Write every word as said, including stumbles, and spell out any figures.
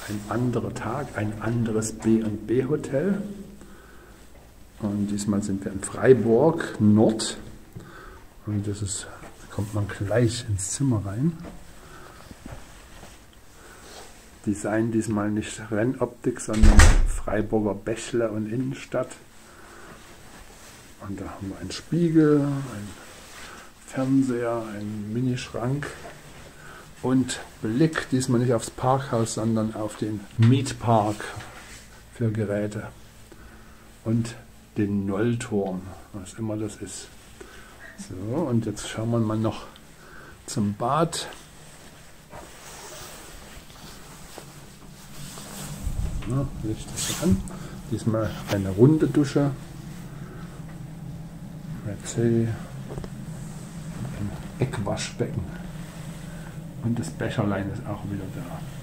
ein anderer Tag, ein anderes B und B Hotel. Und diesmal sind wir in Freiburg Nord. Und das ist, da kommt man gleich ins Zimmer rein. Design diesmal nicht Rennoptik, sondern Freiburger Bächle und Innenstadt. Und da haben wir einen Spiegel, einen Fernseher, einen Minischrank und Blick diesmal nicht aufs Parkhaus, sondern auf den Mietpark für Geräte und den Nollturm, was immer das ist. So, und jetzt schauen wir mal noch zum Bad. Ja, Licht ist an. Diesmal eine runde Dusche. W C, ein Eckwaschbecken und das Becherlein ist auch wieder da.